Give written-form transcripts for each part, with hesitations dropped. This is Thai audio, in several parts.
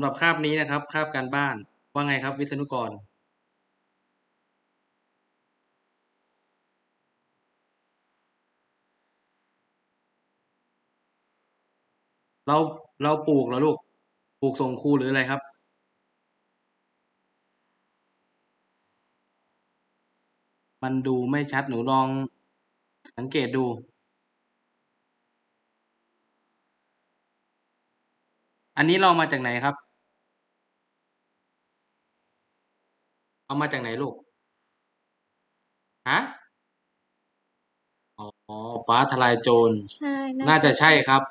ำหรับคาบนี้นะครับคาบการบ้านว่าไงครับวิษณุกรเราเราปลูกเหรอลูกปลูกส่งครูหรืออะไรครับมันดูไม่ชัดหนูลองสังเกตดูอันนี้เรามาจากไหนครับเอามาจากไหนลูกฮะอ๋อฟ้าทลายโจรใช่น่าน่าจะใช่จะใช่ครับ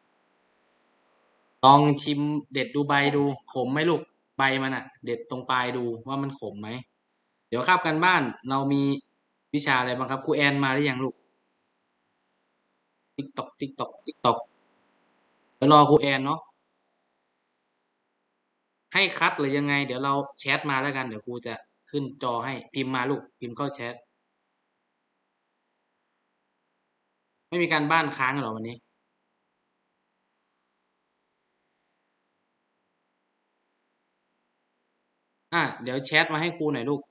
ลองชิมเด็ดดูใบดูขมไหมลูกใบมันอะเด็ดตรงปลายดูว่ามันขมไหมเดี๋ยวคาบการบ้านเรามีวิชาอะไรบ้างครับครูแอนมาหรือยังลูกติ๊กตอกติ๊กตอกติ๊กตอกเดี๋ยวรอครูแอนเนาะ ให้คัดหรือยังไงเดี๋ยวเราแชทมาแล้วกันเดี๋ยวครูจะขึ้นจอให้พิมพ์มาลูกพิมพ์เข้าแชทไม่มีการบ้านค้างเหรอวันนี้เดี๋ยวแชทมาให้ครูหน่อยลูก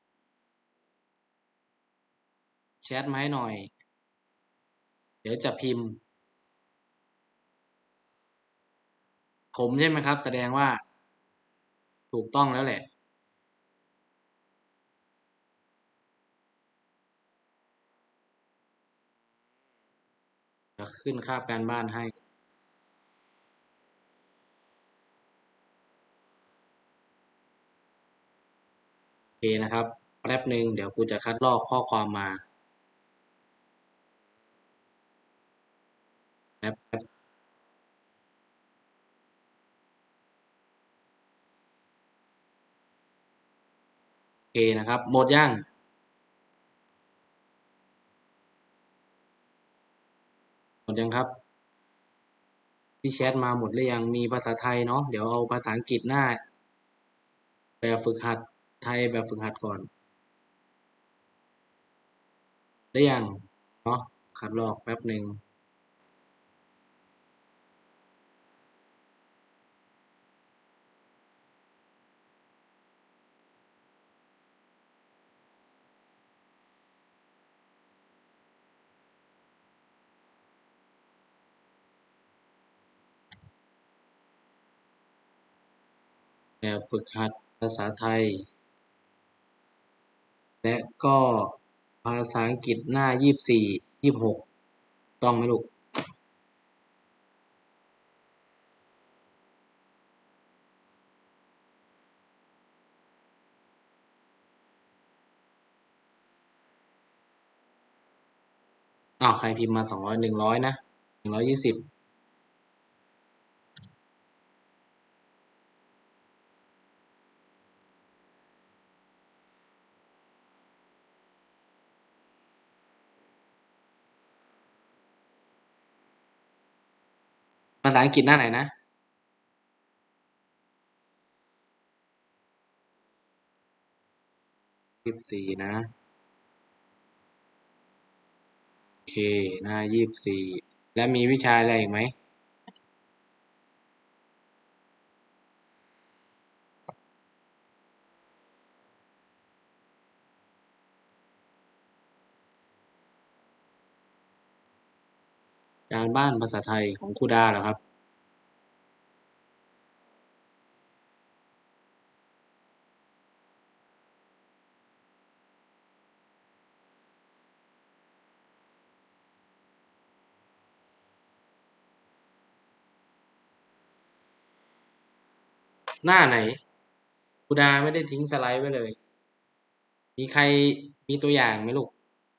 แชทมาให้หน่อยเดี๋ยวจะพิมพ์ผมใช่ไหมครับแสดงว่าถูกต้องแล้วแหละจะขึ้นคาบการบ้านให้โอเคนะครับแป๊บหนึ่งเดี๋ยวครูจะคัดลอกข้อความมาแป๊บโอเคนะครับหมดยังหมดยังครับที่แชทมาหมดหรือยังมีภาษาไทยเนาะเดี๋ยวเอาภาษาอังกฤษหน้าแบบฝึกหัดไทยแบบฝึกหัดก่อนได้ยังเนาะคัดลอกแป๊บหนึ่ง แบบฝึกหัดภาษาไทยและก็ภาษาอังกฤษหน้า2426ต้องไหมลูกใครพิมพ์มา200100นะ120ภาษาอังกฤษหน้าไหนนะ24นะโอเคหน้า24แล้วมีวิชาอะไรอีกไหมการบ้านภาษาไทยของครูดาเหรอครับหน้าไหนครูดาไม่ได้ทิ้งสไลด์ไว้เลยมีใครมีตัวอย่างไหมลูก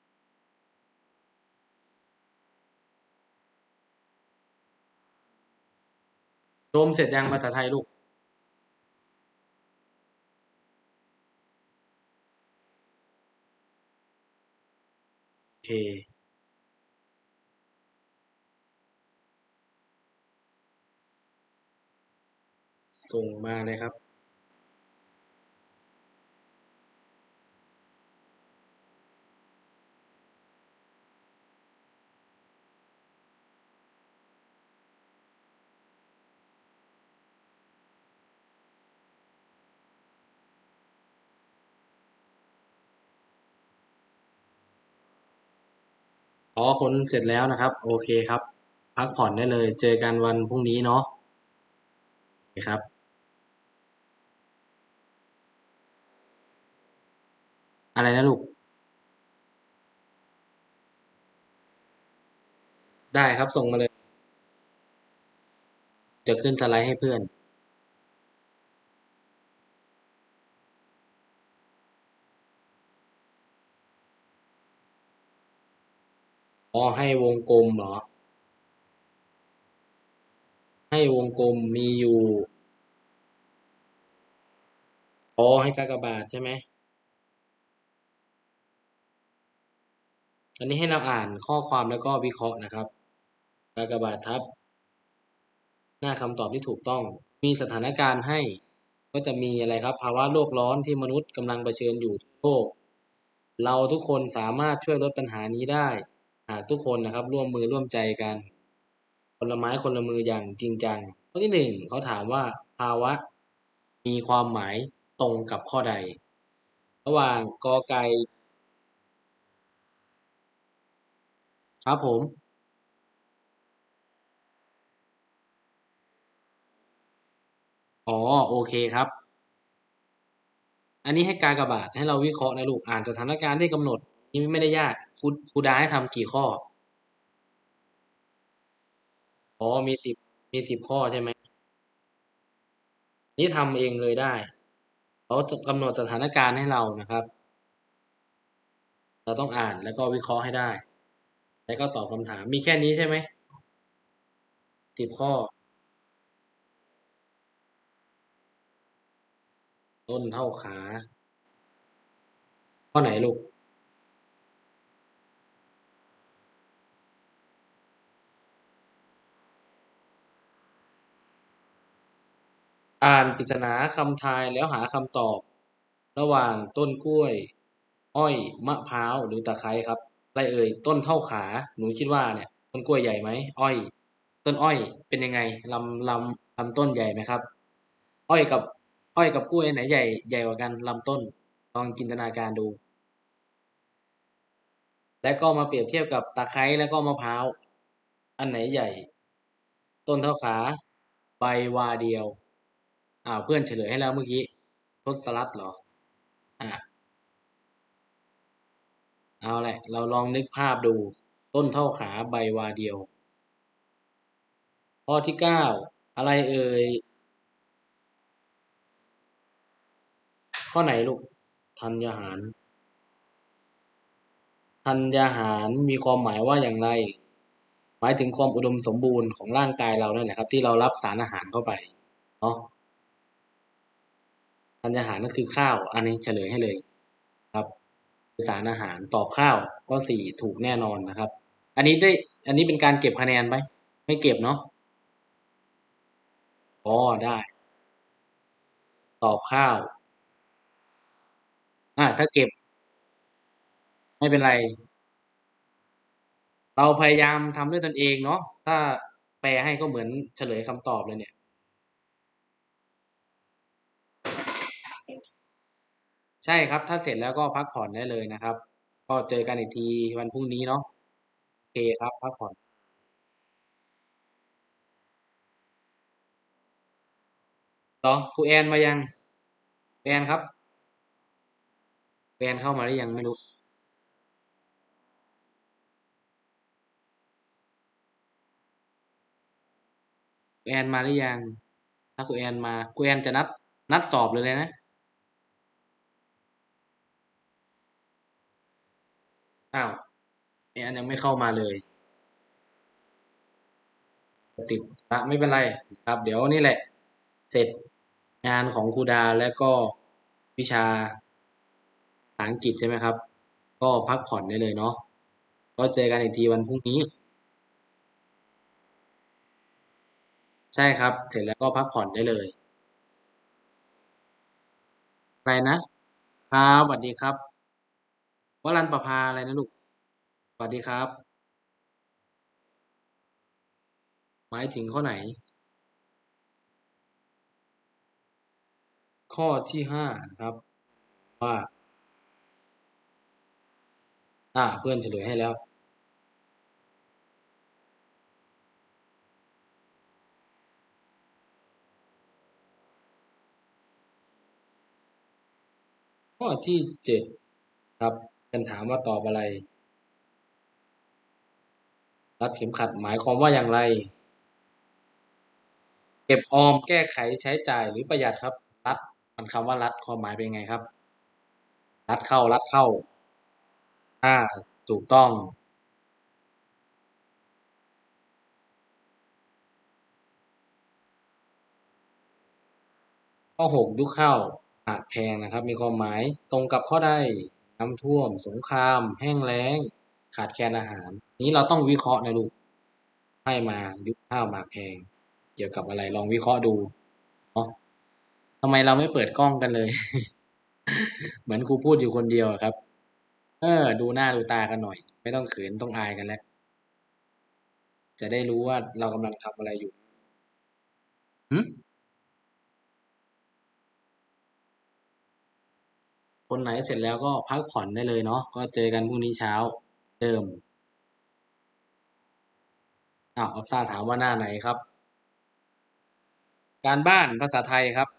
โดมเสร็จยังภาษาไทยลูกโอเคส่งมาเลยครับอ๋อค้นเสร็จแล้วนะครับโอเคครับพักผ่อนได้เลยเจอกันวันพรุ่งนี้เนาะโอเคครับอะไรนะลูกได้ครับส่งมาเลยจะขึ้นสไลด์ให้เพื่อนอ๋อให้วงกลมเหรอให้วงกลมมีอยู่อ๋อให้กากบาทใช่ไหมอันนี้ให้เราอ่านข้อความแล้วก็วิเคราะห์นะครับกากบาททับหน้าคำตอบที่ถูกต้องมีสถานการณ์ให้ก็จะมีอะไรครับภาวะโลกร้อนที่มนุษย์กำลังเผชิญอยู่ทั่วโลกเราทุกคนสามารถช่วยลดปัญหานี้ได้หากทุกคนนะครับร่วมมือร่วมใจกันคนละไม้คนละมืออย่างจริงจังข้อที่หนึ่งเขาถามว่าภาวะมีความหมายตรงกับข้อใดระหว่างกอไก่ครับผมอ๋อโอเคครับอันนี้ให้กากบาทให้เราวิเคราะห์นะลูกอ่านสถานการณ์ที่กำหนดนี่ไม่ได้ยากครูดาให้ทำกี่ข้ออ๋อมีสิบข้อใช่ไหมนี่ทำเองเลยได้เขาจะกำหนดสถานการณ์ให้เรานะครับเราต้องอ่านแล้วก็วิเคราะห์ให้ได้แล้วก็ตอบคำถามมีแค่นี้ใช่ไหม10 ข้อต้นเท่าขาข้อไหนลูกอ่านปริศนาคำทายแล้วหาคำตอบระหว่างต้นกล้วยอ้อยมะพร้าวหรือตะไคร้ครับอะไรเอ่ยต้นเท่าขาหนูคิดว่าเนี่ยต้นกล้วยใหญ่ไหมอ้อยต้นอ้อยเป็นยังไงลำต้นใหญ่ไหมครับอ้อยกับอ้อยกับกล้วยอันไหนใหญ่กว่ากันลำต้นลองจินตนาการดูแล้วก็มาเปรียบเทียบกับตะไคร้แล้วก็มะพร้าวอันไหนใหญ่ต้นเท่าขาใบวาเดียวเพื่อนเฉลยให้แล้วเมื่อกี้ทศรัตน์เหรออ่าเอาแหละเราลองนึกภาพดูต้นเท่าขาใบวาเดียวข้อที่9อะไรเอ่ยข้อไหนลูกธัญญาหารธัญญาหารมีความหมายว่าอย่างไรหมายถึงความอุดมสมบูรณ์ของร่างกายเรานั่นแหละครับที่เรารับสารอาหารเข้าไปเนาะธัญญาหารก็คือข้าวอันนี้เฉลยให้เลยครับสารอาหารตอบข้าวข้อ 4ถูกแน่นอนนะครับอันนี้ได้อันนี้เป็นการเก็บคะแนนไหมไม่เก็บเนาะอ๋อได้ตอบข้าวถ้าเก็บไม่เป็นไรเราพยายามทำด้วยตนเองเนาะถ้าแปลให้ก็เหมือนเฉลยคำตอบเลยเนี่ยใช่ครับถ้าเสร็จแล้วก็พักผ่อนได้เลยนะครับก็เจอกันอีกทีวันพรุ่งนี้เนาะโอเคครับพักผ่อนต่อครูแอนมายังแอนครับแอนเข้ามาหรือยังไม่รู้แอนมาหรือยังถ้าครูแอนมาครูแอนจะนัดสอบเลยนะอ้าวแอนยังไม่เข้ามาเลยติดไม่เป็นไรครับเดี๋ยวนี่แหละเสร็จงานของครูดาแล้วก็วิชาภาษาอังกฤษใช่ไหมครับก็พักผ่อนได้เลยเนาะก็เจอกันอีกทีวันพรุ่งนี้ใช่ครับเสร็จแล้วก็พักผ่อนได้เลยอะไรนะครับสวัสดีครับวรันประภาอะไรนะลูกสวัสดีครับหมายถึงข้อไหนข้อที่5นะครับว่าเพื่อนเฉลยให้แล้วข้อที่เจ็ดครับเป็นถามว่าตอบอะไรรัดเข็มขัดหมายความว่าอย่างไรเก็บออมแก้ไขใช้จ่ายหรือประหยัดครับรัดมันคำว่ารัดความหมายเป็นไงครับรัดเข้ารัดเข้าถูกต้องข้อหกยุคเข้าอาจแพงนะครับมีความหมายตรงกับข้อใดน้ำท่วมสงครามแห้งแล้งขาดแคลนอาหารนี้เราต้องวิเคราะห์นะลูกให้มายุคข้าวหมากแพงเกี่ยวกับอะไรลองวิเคราะห์ดูเนาะทำไมเราไม่เปิดกล้องกันเลยเหมือนครูพูดอยู่คนเดียวอะครับดูหน้าดูตากันหน่อยไม่ต้องเขินต้องอายกันแล้วจะได้รู้ว่าเรากำลังทำอะไรอยู่หึคนไหนเสร็จแล้วก็พักผ่อนได้เลยเนาะก็เจอกันพรุ่งนี้เช้าเดิมอับซ่าถามว่าหน้าไหนครับการบ้านภาษาไทยครับ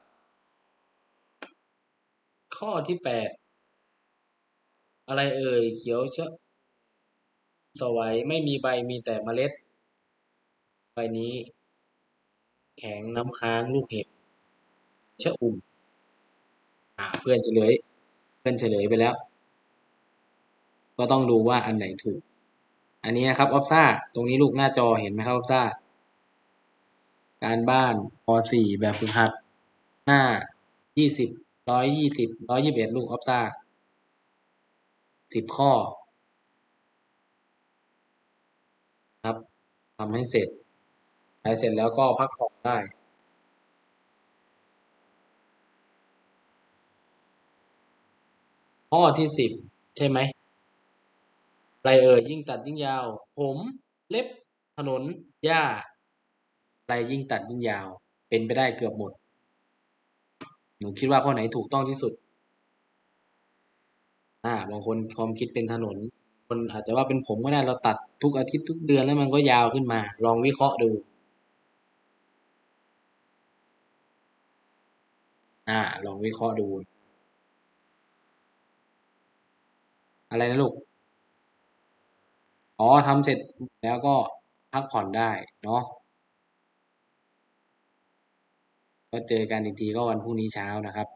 ข้อที่แปดอะไรเอ่ยเขียวเชอะสวัยไม่มีใบมีแต่เมล็ดใบนี้แข็งน้ำค้างลูกเห็บชะอุ่มเพื่อนเฉลยเพื่อนเฉลยไปแล้วก็ต้องดูว่าอันไหนถูกอันนี้นะครับออฟซ่าตรงนี้ลูกหน้าจอเห็นไหมครับออฟซ่าการบ้านป .4 แบบฝึกหัดหน้า20121ลูกออฟซ่า10 ข้อครับทำให้เสร็จใช้เสร็จแล้วก็พักผ่อนได้ข้อที่10ใช่ไหมอะไรเอ่ยยิ่งตัดยิ่งยาวผมเล็บถนนหญ้าอะไรยิ่งตัดยิ่งยาวเป็นไปได้เกือบหมดหนูคิดว่าข้อไหนถูกต้องที่สุดบางคนความคิดเป็นถนนคนอาจจะว่าเป็นผมก็ได้เราตัดทุกอาทิตย์ทุกเดือนแล้วมันก็ยาวขึ้นมาลองวิเคราะห์ดูลองวิเคราะห์ดูอะไรนะลูกอ๋อทำเสร็จแล้วก็พักผ่อนได้เนาะก็เจอกันอีกทีก็วันพรุ่งนี้เช้านะครับ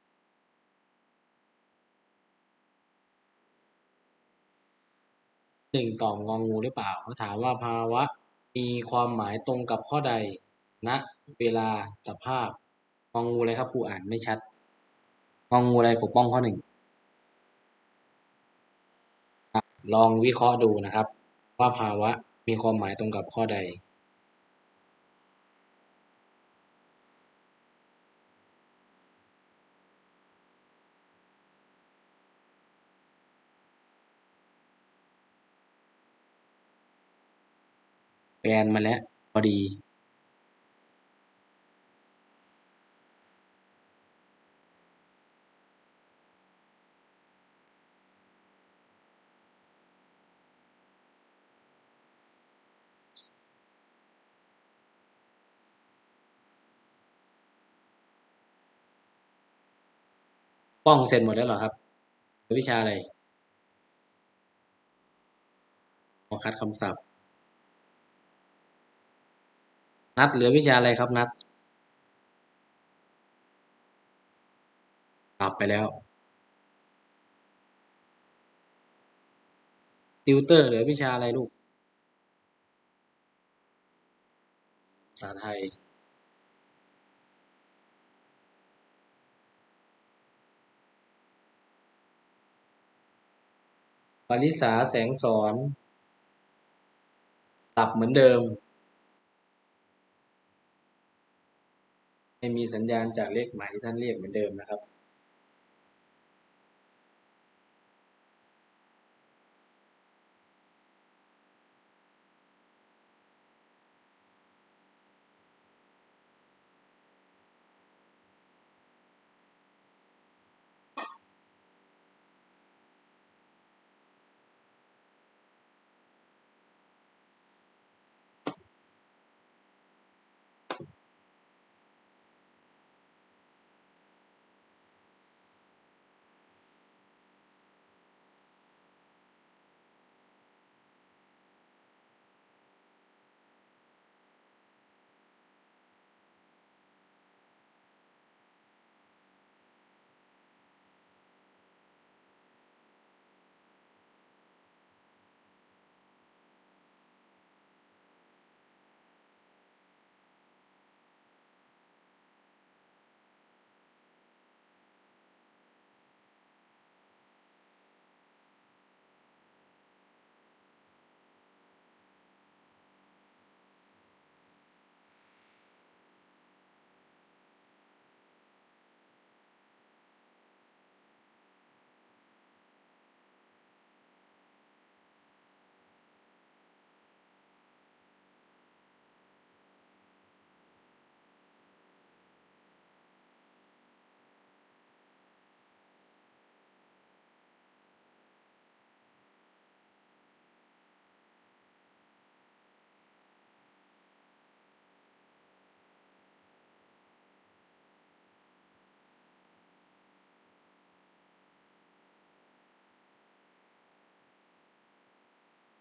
หนึ่งตอบงองูหรือเปล่าเขาถามว่าภาวะมีความหมายตรงกับข้อใดณเวลาสภาพงองูอะไรครับครูอ่านไม่ชัดงองูอะไรปกป้องข้อหนึ่งลองวิเคราะห์ดูนะครับว่าภาวะมีความหมายตรงกับข้อใดแปลนมาแล้วพอดีป้องเสร็จหมดแล้วเหรอครับวิชาอะไรขอคัดคำศัพท์นัดเหลือวิชาอะไรครับนัดกลับไปแล้วติวเตอร์เหลือวิชาอะไรลูกภาษาไทยปริษาแสงสอนหลับเหมือนเดิมไม่มีสัญญาณจากเลขหมายที่ท่านเรียกเหมือนเดิมนะครับ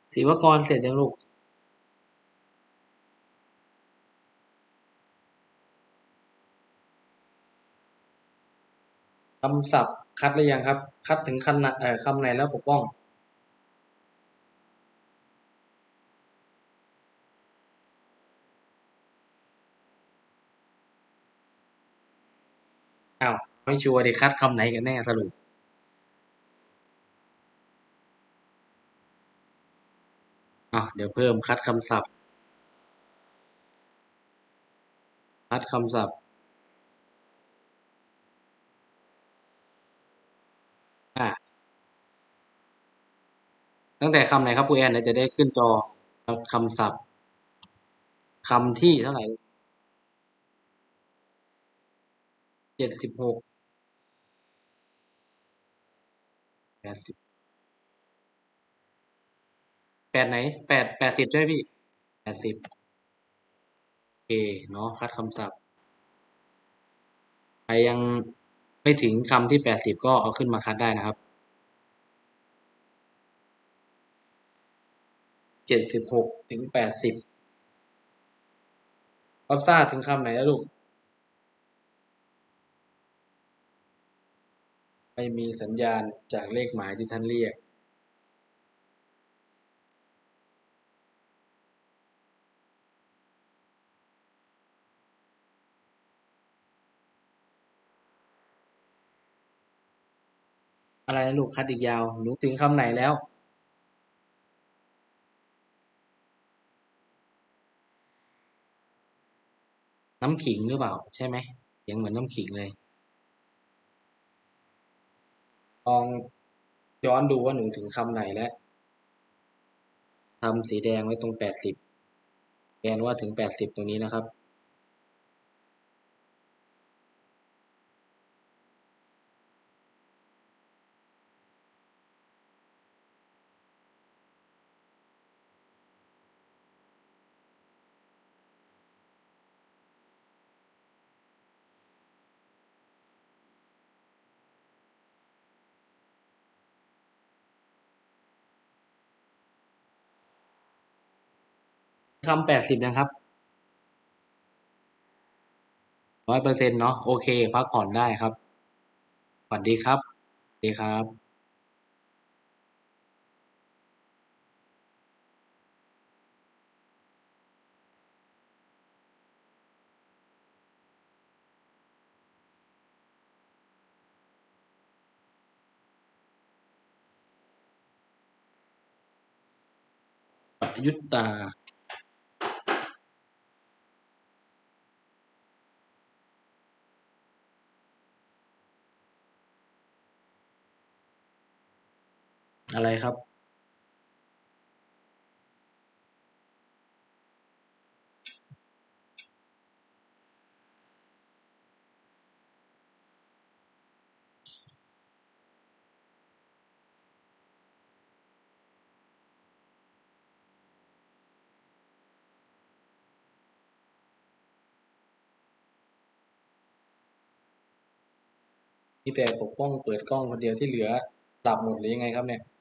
ศิวกรเสร็จยังลูกคำศัพท์คัดหรือยังครับคัดถึงคำไหนแล้วปกป้องอ้าวไม่ชัวร์ดิคัดคำไหนกันแน่สรุปเดี๋ยวเพิ่มคัดคำศัพท์คัดคำศัพท์อ่าตั้งแต่คำไหนครับครูแอนเดี๋ยวจะได้ขึ้นจอคำศัพท์คำที่เท่าไหร่7680แปดไหน80ใช่ไหมพี่80เอเนาะคัดคำศัพท์ใครยังไม่ถึงคำที่80ก็เอาขึ้นมาคัดได้นะครับ76 ถึง 80รับทราบถึงคำไหนแล้วลูกไม่มีสัญญาณจากเลขหมายที่ท่านเรียกอะไรนะลูกคัดอีกยาวหนูถึงคำไหนแล้วน้ำขิงหรือเปล่าใช่ไหมเสียงเหมือนน้ำขิงเลยลองย้อนดูว่าหนูถึงคำไหนแล้วทำสีแดงไว้ตรง80แทนว่าถึง80ตรงนี้นะครับคำ80นะครับ100%เนาะโอเคพักผ่อนได้ครับสวัสดีครับสวัสดีครับประยุทธ์ตาอะไรครับมีแต่ปกป้องเปิดกล้องคนเดียวที่เหลือหลับหมดหรือยังไงครับเนี่ย